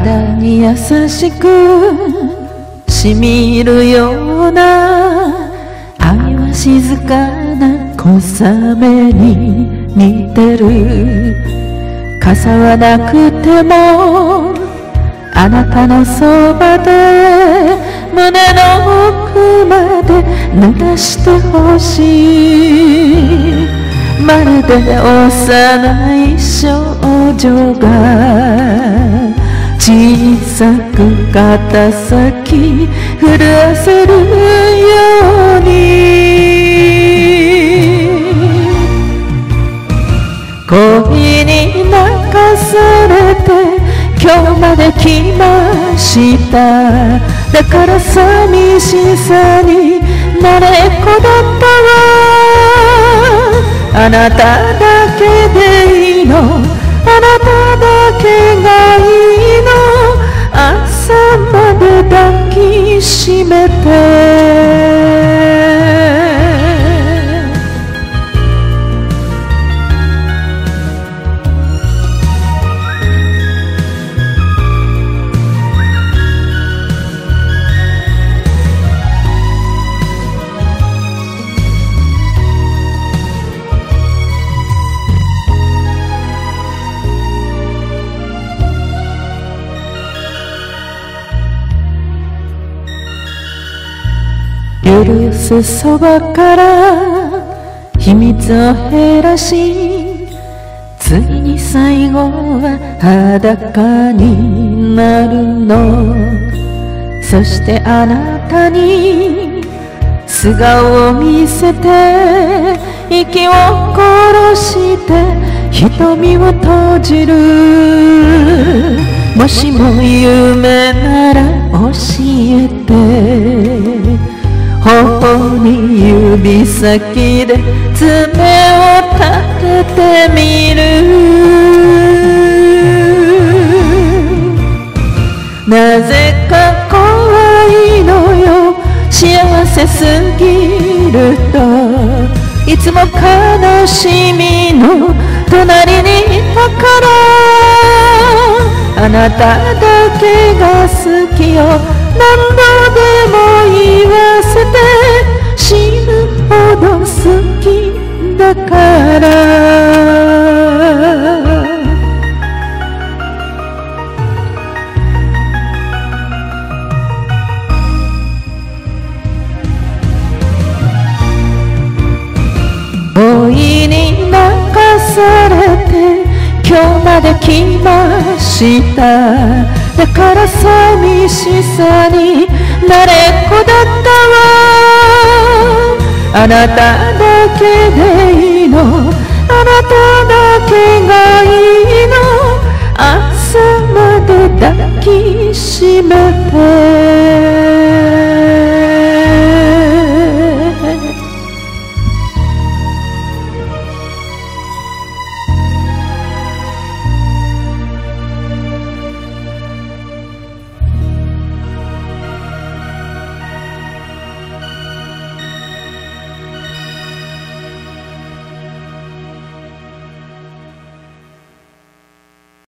肌に優しくしみるような愛は静かな小雨に似てる。傘はなくてもあなたのそばで胸の奥まで濡らしてほしい。まるで幼い少女が小さく肩先震わせるように恋に泣かされて今日まで来ました。だから寂しさに慣れっこだったわ。あなただけでいいの、あなただけがいいの。朝まで抱きしめて許すそばから秘密を減らし、ついに最後は裸になるの。そしてあなたに素顔を見せて息を殺して瞳を閉じる。もしも夢なら教えて、頬に指先で爪を立ててみる。なぜか怖いのよ、幸せすぎると。いつも悲しみの隣にいたから。あなただけが好きよ、何度でも言わせて。死ぬほど好きだから。老いに泣かされて今日まで来ました。だから寂しさに慣れっこだったわ。あなただけでいいの、あなただけがいいの。朝まで抱きしめて